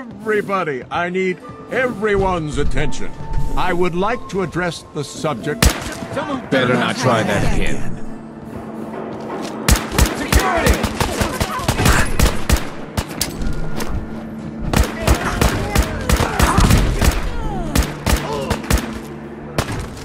Everybody, I need everyone's attention. I would like to address the subject. Better not try that again.